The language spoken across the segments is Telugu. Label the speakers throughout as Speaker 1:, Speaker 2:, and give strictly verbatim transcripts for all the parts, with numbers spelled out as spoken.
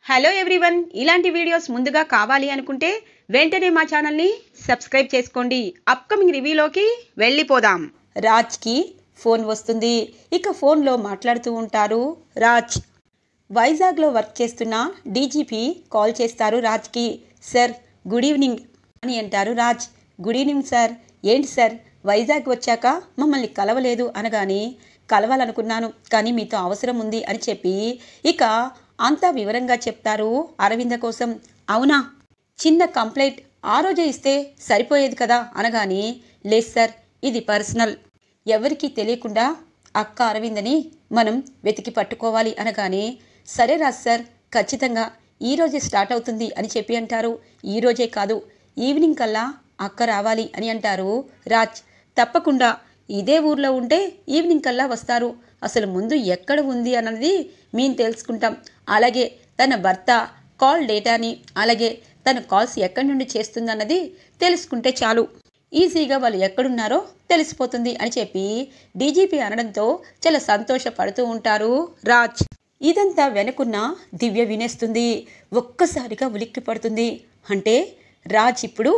Speaker 1: హలో ఎవ్రీవన్, ఇలాంటి వీడియోస్ ముందుగా కావాలి అనుకుంటే వెంటనే మా ఛానల్ని సబ్స్క్రైబ్ చేసుకోండి. అప్కమింగ్ రివ్యూలోకి వెళ్ళిపోదాం. రాజ్కి ఫోన్ వస్తుంది. ఇక ఫోన్లో మాట్లాడుతూ ఉంటారు రాజ్. వైజాగ్లో వర్క్ చేస్తున్న డీజీపీ కాల్ చేస్తారు రాజ్కి. సార్ గుడ్ ఈవినింగ్ అని అంటారు రాజ్. Good evening sir. ఏంటి సార్ వైజాగ్ వచ్చాక మమ్మల్ని కలవలేదు అనగానే, కలవాలనుకున్నాను కానీ మీతో అవసరం ఉంది అని చెప్పి ఇక అంతా వివరంగా చెప్తారు అరవింద కోసం. అవునా, చిన్న కంప్లైంట్ ఆ రోజే ఇస్తే సరిపోయేది కదా అనగానే, లేదు సార్ ఇది పర్సనల్, ఎవరికీ తెలియకుండా అక్క అరవిందని మనం వెతికి పట్టుకోవాలి అనగానే, సరే రాజ్ సార్ ఖచ్చితంగా ఈరోజే స్టార్ట్ అవుతుంది అని చెప్పి అంటారు. ఈరోజే కాదు ఈవినింగ్ కల్లా అక్క రావాలి అని అంటారు రాజ్. తప్పకుండా ఇదే ఊర్లో ఉంటే ఈవినింగ్ కల్లా వస్తారు. అసలు ముందు ఎక్కడ ఉంది అన్నది మేము తెలుసుకుంటాం. అలాగే తన భర్త కాల్ డేటాని, అలాగే తన కాల్స్ ఎక్కడి నుండి చేస్తుందన్నది తెలుసుకుంటే చాలు, ఈజీగా వాళ్ళు ఎక్కడున్నారో తెలిసిపోతుంది అని చెప్పి డీజీపీ అనడంతో చాలా సంతోషపడుతూ ఉంటారు రాజ్. ఇదంతా వెనుకున్న దివ్య వినేస్తుంది. ఒక్కసారిగా ఉలిక్కి పడుతుంది. అంటే రాజ్ ఇప్పుడు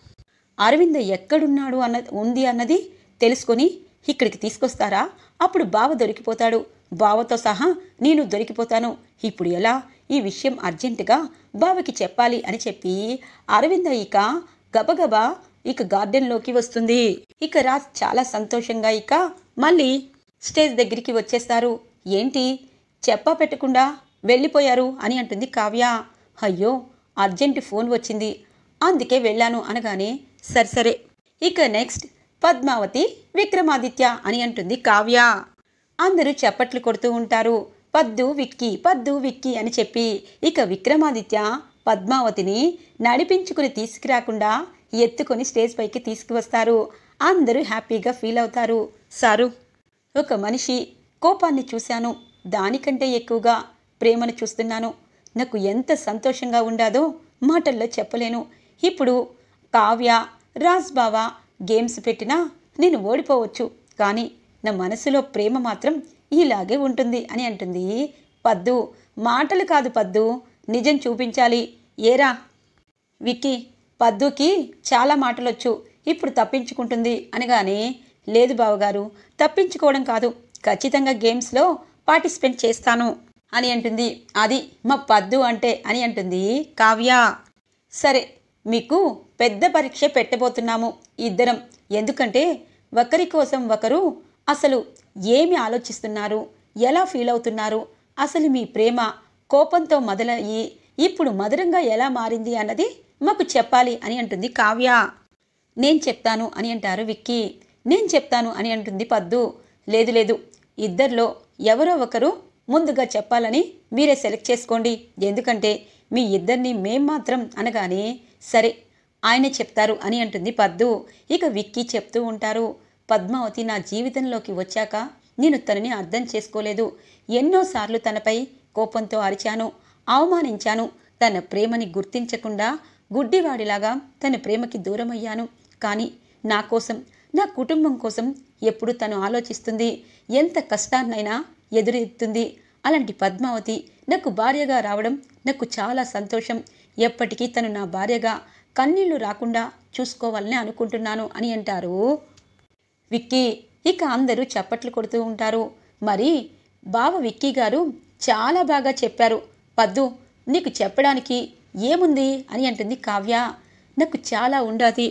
Speaker 1: అరవింద ఎక్కడున్నాడు అన్న ఉంది అన్నది తెలుసుకొని ఇక్కడికి తీసుకొస్తారా? అప్పుడు బావ దొరికిపోతాడు, బావతో సహా నేను దొరికిపోతాను. ఇప్పుడు ఎలా? ఈ విషయం అర్జెంటుగా బావకి చెప్పాలి అని చెప్పి అరవింద ఇక గబగబా ఇక గార్డెన్లోకి వస్తుంది. ఇక రాజ్ చాలా సంతోషంగా ఇక మళ్ళీ స్టేజ్ దగ్గరికి వచ్చేస్తారు. ఏంటి చెప్పా పెట్టకుండా వెళ్ళిపోయారు అని అంటుంది కావ్య. అయ్యో అర్జెంటు ఫోన్ వచ్చింది అందుకే వెళ్ళాను అనగానే, సరే సరే. ఇక నెక్స్ట్ పద్మావతి విక్రమాదిత్య అని అంటుంది కావ్య. అందరూ చప్పట్లు కొడుతూ ఉంటారు. పద్దు విక్కీ పద్దు విక్కీ అని చెప్పి ఇక విక్రమాదిత్య పద్మావతిని నడిపించుకుని తీసుకురాకుండా ఎత్తుకొని స్టేజ్ పైకి తీసుకువస్తారు. అందరూ హ్యాపీగా ఫీల్ అవుతారు. సారు, ఒక మనిషి కోపాన్ని చూశాను, దానికంటే ఎక్కువగా ప్రేమను చూస్తున్నాను. నాకు ఎంత సంతోషంగా ఉండాదో మాటల్లో చెప్పలేను. ఇప్పుడు కావ్య రాజ్ బావ గేమ్స్ పెట్టినా నేను ఓడిపోవచ్చు, కానీ నా మనసులో ప్రేమ మాత్రం ఇలాగే ఉంటుంది అని అంటుంది పద్దు. మాటలు కాదు పద్దు, నిజం చూపించాలి. ఏరా విక్కీ, పద్దుకి చాలా మాటలొచ్చు, ఇప్పుడు తప్పించుకుంటుంది అనగానే, లేదు బావగారు తప్పించుకోవడం కాదు, ఖచ్చితంగా గేమ్స్లో పార్టిసిపేట్ చేస్తాను అని అంటుంది. అది మా పద్దు అంటే అని అంటుంది కావ్య. సరే మీకు పెద్ద పరీక్ష పెట్టబోతున్నాము ఇద్దరం, ఎందుకంటే ఒకరి కోసం ఒకరు అసలు ఏమి ఆలోచిస్తున్నారు, ఎలా ఫీల్ అవుతున్నారు, అసలు మీ ప్రేమ కోపంతో మొదలయ్యి ఇప్పుడు మధురంగా ఎలా మారింది అన్నది మాకు చెప్పాలి అని అంటుంది కావ్య. నేను చెప్తాను అని అంటారు విక్కీ. నేను చెప్తాను అని అంటుంది పద్దు. లేదు లేదు, ఇద్దరిలో ఎవరో ఒకరు ముందుగా చెప్పాలని మీరే సెలెక్ట్ చేసుకోండి, ఎందుకంటే మీ ఇద్దరిని మేం మాత్రం అనగానే, సరే ఆయనే చెప్తారు అని అంటుంది పద్దు. ఇక విక్కీ చెప్తూ ఉంటారు, పద్మావతి నా జీవితంలోకి వచ్చాక నేను తనని అర్థం చేసుకోలేదు. ఎన్నోసార్లు తనపై కోపంతో అరిచాను, అవమానించాను. తన ప్రేమని గుర్తించకుండా గుడ్డివాడిలాగా తన ప్రేమకి దూరమయ్యాను. కానీ నా కోసం, నా కుటుంబం కోసం ఎప్పుడు తను ఆలోచిస్తుంది, ఎంత కష్టాన్నైనా ఎదురెత్తుంది. అలాంటి పద్మావతి నాకు భార్యగా రావడం నాకు చాలా సంతోషం. ఎప్పటికీ తను నా భార్యగా కన్నీళ్లు రాకుండా చూసుకోవాలని అనుకుంటున్నాను అని అంటారు విక్కీ. ఇక అందరూ చప్పట్లు కొడుతూ ఉంటారు. మరి బావ విక్కీ గారు చాలా బాగా చెప్పారు పద్దు, నీకు చెప్పడానికి ఏముంది అని అంటుంది కావ్య. నాకు చాలా ఉండాది,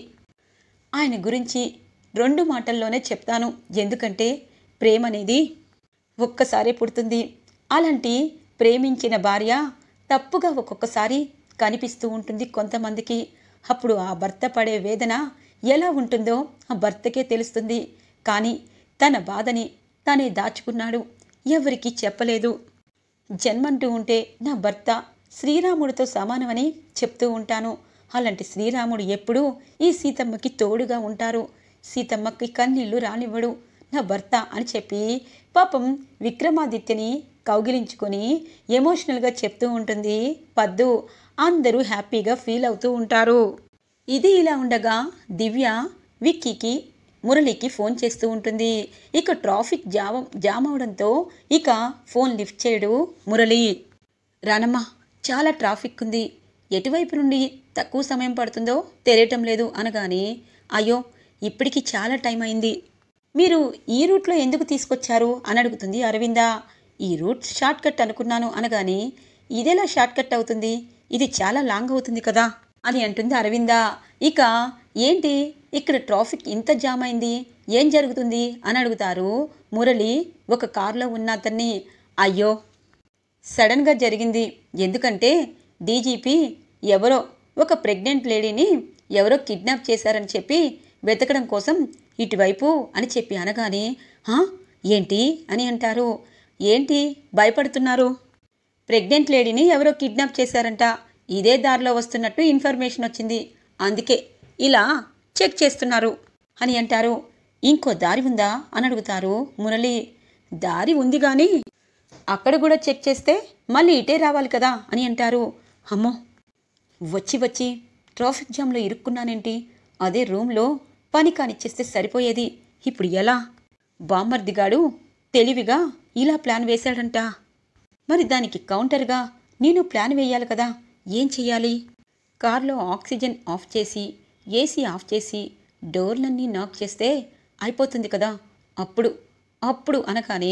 Speaker 1: ఆయన గురించి రెండు మాటల్లోనే చెప్తాను, ఎందుకంటే ప్రేమ అనేది ఒక్కసారి పుడుతుంది. అలాంటి ప్రేమించిన భార్య తప్పుగా ఒక్కొక్కసారి కనిపిస్తూ ఉంటుంది కొంతమందికి. అప్పుడు ఆ భర్త పడే వేదన ఎలా ఉంటుందో ఆ భర్తకే తెలుస్తుంది. కానీ తన బాధని తనే దాచుకున్నాడు, ఎవరికీ చెప్పలేదు. జన్మంటూ ఉంటే నా భర్త శ్రీరాముడితో సమానమని చెప్తూ ఉంటాను. అలాంటి శ్రీరాముడు ఎప్పుడూ ఈ సీతమ్మకి తోడుగా ఉంటారు, సీతమ్మకి కన్నీళ్లు రానివ్వడు నా భర్త అని చెప్పి పాపం విక్రమాదిత్యని కౌగిలించుకొని ఎమోషనల్గా చెప్తూ ఉంటుంది పద్దు. అందరూ హ్యాపీగా ఫీల్ అవుతూ ఉంటారు. ఇది ఇలా ఉండగా దివ్య విక్కీకి మురళికి ఫోన్ చేస్తూ ఉంటుంది. ఇక ట్రాఫిక్ జామ జామ్ అవడంతో ఇక ఫోన్ లిఫ్ట్ చేయడు మురళి. రానమ్మా చాలా ట్రాఫిక్ ఉంది, ఎటువైపు నుండి తక్కువ సమయం పడుతుందో తెలియటం లేదు అనగానే, అయ్యో ఇప్పటికి చాలా టైం అయింది, మీరు ఈ రూట్లో ఎందుకు తీసుకొచ్చారు అని అడుగుతుంది అరవింద. ఈ రూట్ షార్ట్ కట్ అనుకున్నాను అనగానే, ఇదెలా షార్ట్ కట్ అవుతుంది, ఇది చాలా లాంగ్ అవుతుంది కదా అని అంటుంది అరవింద. ఇక ఏంటి ఇక్కడ ట్రాఫిక్ ఇంత జామ్ అయింది, ఏం జరుగుతుంది అని అడుగుతారు మురళి ఒక కారులో ఉన్న అతన్ని. అయ్యో సడన్గా జరిగింది, ఎందుకంటే డీజీపీ ఎవరో ఒక ప్రెగ్నెంట్ లేడీని ఎవరో కిడ్నాప్ చేశారని చెప్పి వెతకడం కోసం ఇటువైపు అని చెప్పి అనగానే, హా ఏంటి అని అంటారు. ఏంటి భయపడుతున్నారు, ప్రెగ్నెంట్ లేడీని ఎవరో కిడ్నాప్ చేశారంట, ఇదే దారిలో వస్తున్నట్టు ఇన్ఫర్మేషన్ వచ్చింది, అందుకే ఇలా చెక్ చేస్తున్నారు అని అంటారు. ఇంకో దారి ఉందా అని అడుగుతారు మురళి. దారి ఉంది కానీ అక్కడ కూడా చెక్ చేస్తే మళ్ళీ ఇటే రావాలి కదా అని అంటారు. అమ్మో వచ్చి వచ్చి ట్రాఫిక్ జామ్లో ఇరుక్కున్నానేంటి, అదే రూమ్లో పని కానిచ్చేస్తే సరిపోయేది, ఇప్పుడు ఎలా, బామ్మర్దిగాడు తెలివిగా ఇలా ప్లాన్ వేశాడంట, మరి దానికి కౌంటర్గా నేను ప్లాన్ వేయాలి కదా, ఏం చెయ్యాలి, కార్లో ఆక్సిజన్ ఆఫ్ చేసి ఏసీ ఆఫ్ చేసి డోర్లన్నీ నాక్ చేస్తే అయిపోతుంది కదా, అప్పుడు అప్పుడు అనగానే,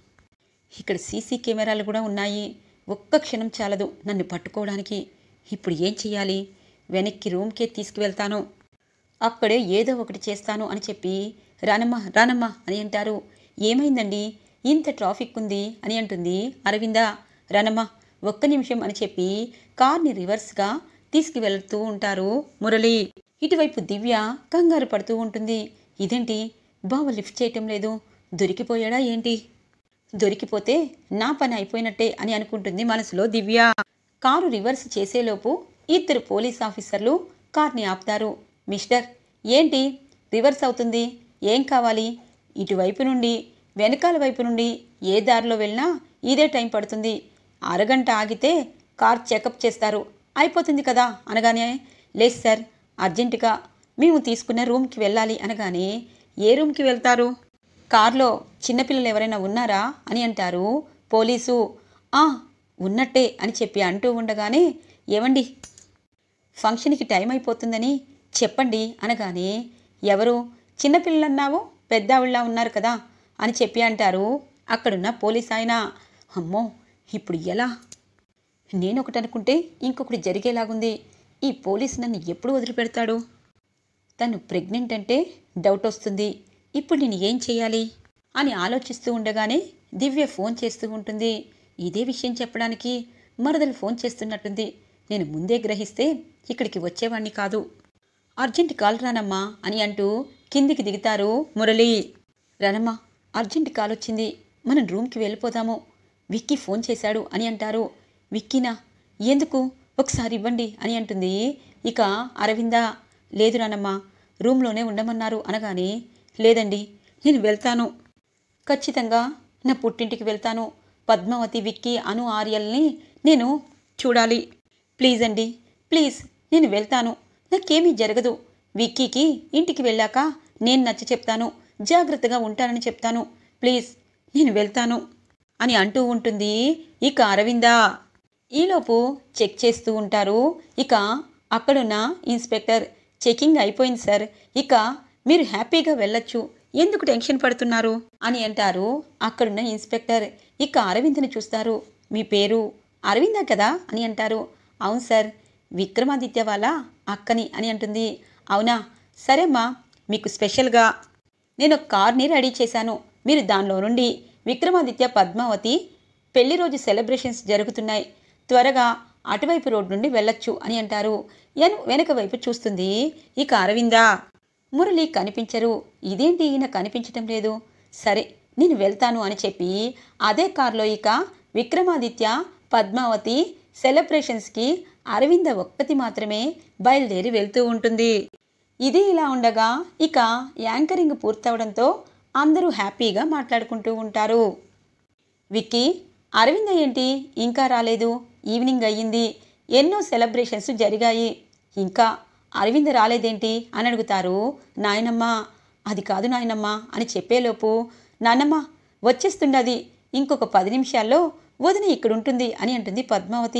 Speaker 1: ఇక్కడ సీసీ కెమెరాలు కూడా ఉన్నాయి, ఒక్క క్షణం చాలదు నన్ను పట్టుకోవడానికి, ఇప్పుడు ఏం చెయ్యాలి, వెనక్కి రూమ్కే తీసుకువెళ్తాను, అక్కడే ఏదో ఒకటి చేస్తాను అని చెప్పి రానమ్మా రానమ్మా అని అంటారు. ఏమైందండి ఇంత ట్రాఫిక్ ఉంది అని అంటుంది అరవింద. రానమ్మా ఒక్క నిమిషం అని చెప్పి కార్ని రివర్స్గా తీసుకువెళ్తూ ఉంటారు మురళి. ఇటువైపు దివ్య కంగారు పడుతూ ఉంటుంది. ఇదేంటి బావ లిఫ్ట్ చేయటం లేదు, దొరికిపోయాడా ఏంటి, దొరికిపోతే నా పని అయిపోయినట్టే అని అనుకుంటుంది మనసులో దివ్య. కారు రివర్స్ చేసేలోపు ఇద్దరు పోలీస్ ఆఫీసర్లు కార్ని ఆపుతారు. మిస్టర్ ఏంటి రివర్స్ అవుతుంది, ఏం కావాలి, ఇటువైపు నుండి వెనకాల వైపు నుండి ఏ దారిలో వెళ్ళినా ఇదే టైం పడుతుంది, అరగంట ఆగితే కార్ చెకప్ చేస్తారు అయిపోతుంది కదా అనగానే, లేదు సార్ అర్జెంటుగా మేము తీసుకున్న రూమ్కి వెళ్ళాలి అనగానే, ఏ రూమ్కి వెళ్తారు, కార్లో చిన్నపిల్లలు ఎవరైనా ఉన్నారా అని అంటారు పోలీసు. ఆ ఉన్నట్టే అని చెప్పి అంటూ ఉండగానే, ఏమండి ఫంక్షన్కి టైం అయిపోతుందని చెప్పండి అనగానే, ఎవరు చిన్నపిల్లలన్నావు పెద్దావిళ్ళ ఉన్నారు కదా అని చెప్పి అంటారు అక్కడున్న పోలీస్ ఆయన. అమ్మో ఇప్పుడు ఎలా, నేనొకటి అనుకుంటే ఇంకొకటి జరిగేలాగుంది, ఈ పోలీసు నన్ను ఎప్పుడు వదిలిపెడతాడు, తను ప్రెగ్నెంట్ అంటే డౌట్ వస్తుంది, ఇప్పుడు నేను ఏం చేయాలి అని ఆలోచిస్తూ ఉండగానే దివ్య ఫోన్ చేస్తూ ఉంటుంది. ఇదే విషయం చెప్పడానికి మరదలు ఫోన్ చేస్తున్నట్టుంది, నేను ముందే గ్రహిస్తే ఇక్కడికి వచ్చేవాణ్ణి కాదు, అర్జెంట్ కాల్ రానమ్మా అని అంటూ కిందికి దిగుతారు మురళి. రానమ్మా అర్జెంట్ కాల్ వచ్చింది, మనం రూమ్కి వెళ్ళిపోదాము, విక్కీ ఫోన్ చేశాడు అని అంటారు. విక్కీనా, ఎందుకు, ఒకసారి ఇవ్వండి అని అంటుంది ఇక అరవింద. లేదు రానమ్మా రూమ్లోనే ఉండమన్నారు అనగానే, లేదండి నేను వెళ్తాను, ఖచ్చితంగా నా పుట్టింటికి వెళ్తాను, పద్మావతి విక్కీ అను ఆర్యల్ని నేను చూడాలి, ప్లీజ్ అండి ప్లీజ్ నేను వెళ్తాను, నాకేమీ జరగదు, విక్కీకి ఇంటికి వెళ్ళాక నేను నచ్చ చెప్తాను, జాగ్రత్తగా ఉంటానని చెప్తాను, ప్లీజ్ నేను వెళ్తాను అని అంటూ ఉంటుంది ఇక అరవింద. ఈలోపు చెక్ చేస్తూ ఉంటారు ఇక అక్కడున్న ఇన్స్పెక్టర్. చెకింగ్ అయిపోయింది సార్, ఇక మీరు హ్యాపీగా వెళ్ళొచ్చు, ఎందుకు టెన్షన్ పడుతున్నారు అని అంటారు అక్కడున్న ఇన్స్పెక్టర్. ఇక అరవింద్ని చూస్తారు. మీ పేరు అరవింద కదా అని అంటారు. అవును సార్, విక్రమాదిత్య వాళ్ళ అక్కని అని అంటుంది. అవునా, సరేమ్మా, మీకు స్పెషల్గా నేను కార్ని రెడీ చేశాను, మీరు దానిలో నుండి విక్రమాదిత్య పద్మావతి పెళ్లి రోజు సెలబ్రేషన్స్ జరుగుతున్నాయి, త్వరగా అటువైపు రోడ్ నుండి వెళ్ళొచ్చు అని అంటారు. ఎన్ వెనక వైపు చూస్తుంది ఇక అరవింద. మురళి కనిపించరు. ఇదేంటి ఈయన కనిపించటం లేదు, సరే నేను వెళ్తాను అని చెప్పి అదే కారులో ఇక విక్రమాదిత్య పద్మావతి సెలబ్రేషన్స్కి అరవింద ఒక్కతి మాత్రమే బయలుదేరి వెళ్తూ ఉంటుంది. ఇది ఇలా ఉండగా ఇక యాంకరింగ్ పూర్తవడంతో అందరూ హ్యాపీగా మాట్లాడుకుంటూ ఉంటారు. విక్కీ, అరవింద ఏంటి ఇంకా రాలేదు, ఈవినింగ్ అయ్యింది, ఎన్నో సెలబ్రేషన్స్ జరిగాయి, ఇంకా అరవింద రాలేదేంటి అని అడుగుతారు నాయనమ్మ. అది కాదు నాయనమ్మ అని చెప్పేలోపు, నాన్నమ్మ వచ్చేస్తుండది, ఇంకొక పది నిమిషాల్లో వదిన ఇక్కడుంటుంది అని అంటుంది పద్మావతి.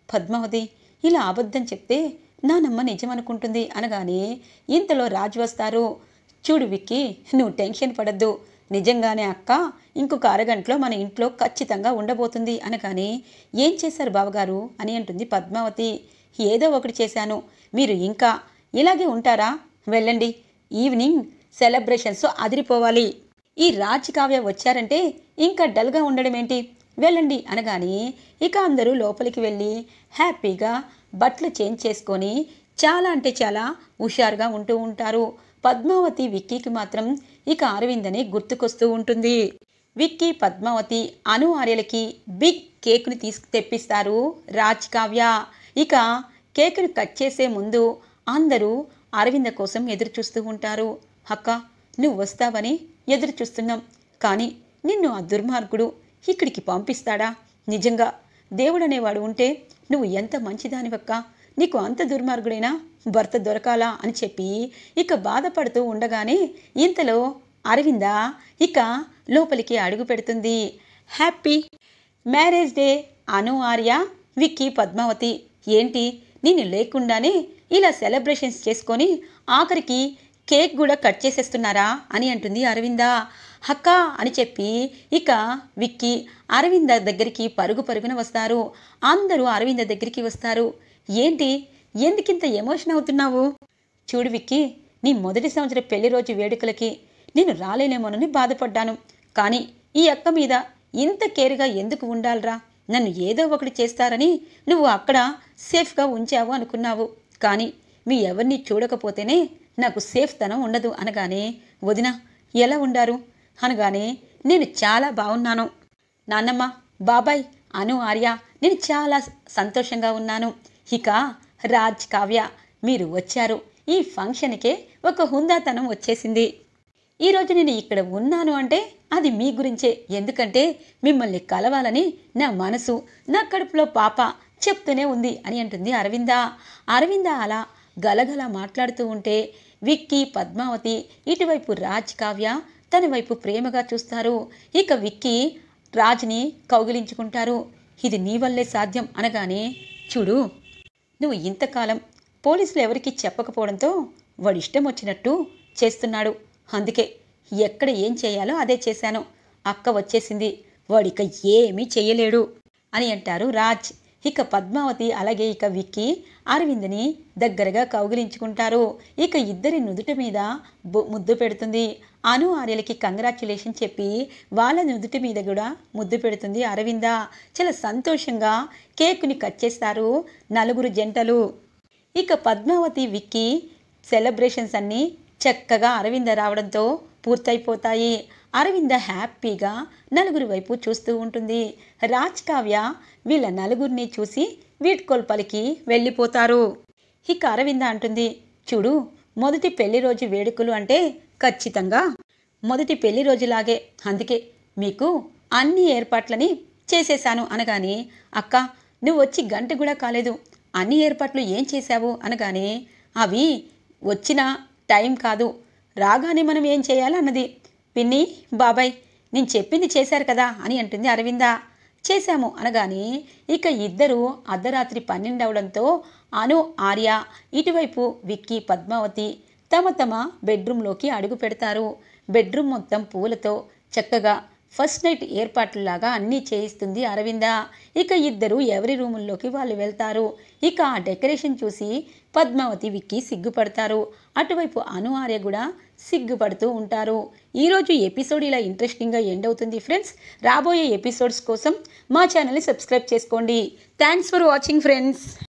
Speaker 1: పద్మావతి ఇలా అబద్ధం చెప్తే నానమ్మ నిజమనుకుంటుంది అనగానే ఇంతలో రాజు వస్తారు. చూడు విక్కీ, నువ్వు టెన్షన్ పడద్దు, నిజంగానే అక్క ఇంకొక అరగంటలో మన ఇంట్లో ఖచ్చితంగా ఉండబోతుంది అనగానే ఏం చేశారు బావగారు అని అంటుంది పద్మావతి. ఏదో ఒకటి చేశాను, మీరు ఇంకా ఇలాగే ఉంటారా? వెళ్ళండి, ఈవినింగ్ సెలబ్రేషన్స్ అదిరిపోవాలి. ఈ రాజ్ కావ్య వచ్చారంటే ఇంకా డల్గా ఉండడం ఏంటి, వెళ్ళండి అనగానే ఇక అందరూ లోపలికి వెళ్ళి హ్యాపీగా బట్టలు చేంజ్ చేసుకొని చాలా అంటే చాలా హుషారుగా ఉంటూ ఉంటారు. పద్మావతి విక్కీకి మాత్రం ఇక అరవింద్ అని గుర్తుకొస్తూ ఉంటుంది. విక్కీ, పద్మావతి, అను ఆర్యలకి బిగ్ కేక్ని తీసుకు తెప్పిస్తారు రాజ్ కావ్య. ఇక కేక్ను కట్ చేసే ముందు అందరూ అరవింద కోసం ఎదురు చూస్తూ ఉంటారు. అక్క, నువ్వు వస్తావని ఎదురు చూస్తున్నాం, కానీ నిన్ను ఆ దుర్మార్గుడు ఇక్కడికి పంపిస్తాడా? నిజంగా దేవుడనేవాడు ఉంటే నువ్వు ఎంత మంచిదానివక్క, నీకు అంత దుర్మార్గుడైనా భర్త దొరకాలా అని చెప్పి ఇక బాధపడుతూ ఉండగానే ఇంతలో అరవింద ఇక లోపలికి అడుగు పెడుతుంది. Happy marriage day Anu Arya, Vicky, Padmavathi. ఏంటి నేను లేకుండానే ఇలా సెలబ్రేషన్స్ చేసుకొని ఆఖరికి కేక్ కూడా కట్ చేసేస్తున్నారా అని అంటుంది అరవింద. అక్క అని చెప్పి ఇక విక్కీ అరవింద దగ్గరికి పరుగు పరుగున వస్తారు. అందరూ అరవింద దగ్గరికి వస్తారు. ఏంటి, ఎందుకింత ఎమోషన్ అవుతున్నావు? చూడు విక్కీ, నీ మొదటి సంవత్సరం పెళ్లి రోజు వేడుకలకి నేను రాలేనేమోనని బాధపడ్డాను, కానీ ఈ అక్క మీద ఇంత కేర్గా ఎందుకు ఉండాలరా? నన్ను ఏదో ఒకటి చేస్తారని నువ్వు అక్కడ సేఫ్గా ఉంచావు అనుకున్నావు, కానీ మీ ఎవరిని చూడకపోతేనే నాకు సేఫ్ తనం ఉండదు అనగానే వదిన ఎలా ఉండారు అనగానే నేను చాలా బాగున్నాను నాన్నమ్మ, బాబాయ్, అను ఆర్య, నేను చాలా సంతోషంగా ఉన్నాను. ఇక రాజ్ కావ్య మీరు వచ్చారు, ఈ ఫంక్షన్కే ఒక హుందాతనం వచ్చేసింది. ఈరోజు నేను ఇక్కడ ఉన్నాను అంటే అది మీ గురించే, ఎందుకంటే మిమ్మల్ని కలవాలని నా మనసు, నా కడుపులో పాప చెప్తూనే ఉంది అని అంటుంది అరవింద. అరవింద అలా గలగల మాట్లాడుతూ ఉంటే విక్కీ, పద్మావతి ఇటువైపు రాజ్ కావ్య తన వైపు ప్రేమగా చూస్తారు. ఇక విక్కీ రాజ్ని కౌగిలించుకుంటారు. ఇది నీ వల్లే సాధ్యం అనగానే చూడు, నువ్వు ఇంతకాలం పోలీసులు ఎవరికి చెప్పకపోవడంతో వాడు ఇష్టం వచ్చినట్టు చేస్తున్నాడు, అందుకే ఎక్కడ ఏం చేయాలో అదే చేశాను. అక్క వచ్చేసింది, వాడిక ఏమీ చెయ్యలేడు అని అంటారు రాజ్. ఇక పద్మావతి అలాగే ఇక విక్కీ అరవింద్ని దగ్గరగా కౌగిలించుకుంటారు. ఇక ఇద్దరి నుదుటి మీద ముద్దు పెడుతుంది. అను ఆర్యలకి కంగ్రాచ్యులేషన్ చెప్పి వాళ్ళ నుదుటి మీద కూడా ముద్దు పెడుతుంది అరవింద. చాలా సంతోషంగా కేకుని కట్ చేస్తారు నలుగురు జంటలు. ఇక పద్మావతి, విక్కీ సెలబ్రేషన్స్ అన్నీ చక్కగా అరవింద రావడంతో పూర్తయిపోతాయి. అరవింద హ్యాపీగా నలుగురి వైపు చూస్తూ ఉంటుంది. రాజ్ కావ్య వీళ్ళ నలుగురిని చూసి వీడ్కోల్పలికి వెళ్ళిపోతారు. ఇక అరవింద అంటుంది, చూడు, మొదటి పెళ్లి రోజు వేడుకలు అంటే ఖచ్చితంగా మొదటి పెళ్లి రోజులాగే, అందుకే మీకు అన్ని ఏర్పాట్లని చేసేశాను అనగానే అక్క నువ్వు వచ్చి గంట కూడా కాలేదు, అన్ని ఏర్పాట్లు ఏం చేశావు అనగానే అవి వచ్చిన టైం కాదు, రాగానే మనం ఏం చేయాలన్నది. పిన్ని, బాబాయ్ నేను చెప్పింది చేశారు కదా అని అంటుంది అరవింద. చేశాము అనగానే ఇక ఇద్దరు అర్ధరాత్రి పన్నెండు అవడంతో అను ఆర్య ఇటువైపు విక్కీ, పద్మావతి తమ తమ బెడ్రూమ్లోకి అడుగు పెడతారు. బెడ్రూమ్ మొత్తం పూలతో చక్కగా ఫస్ట్ నైట్ ఏర్పాట్లలాగా అన్నీ చేయిస్తుంది అరవింద. ఇక ఇద్దరు ఎవరి రూముల్లోకి వాళ్ళు వెళ్తారు. ఇక ఆ డెకరేషన్ చూసి పద్మావతి, విక్కీ సిగ్గుపడతారు. అటువైపు అను ఆర్య కూడా సిగ్గుపడుతూ ఉంటారు. ఈరోజు ఎపిసోడ్ ఇలా ఇంట్రెస్టింగ్గా ఎండ్ అవుతుంది ఫ్రెండ్స్. రాబోయే ఎపిసోడ్స్ కోసం మా ఛానల్ని సబ్స్క్రైబ్ చేసుకోండి. Thanks for watching friends.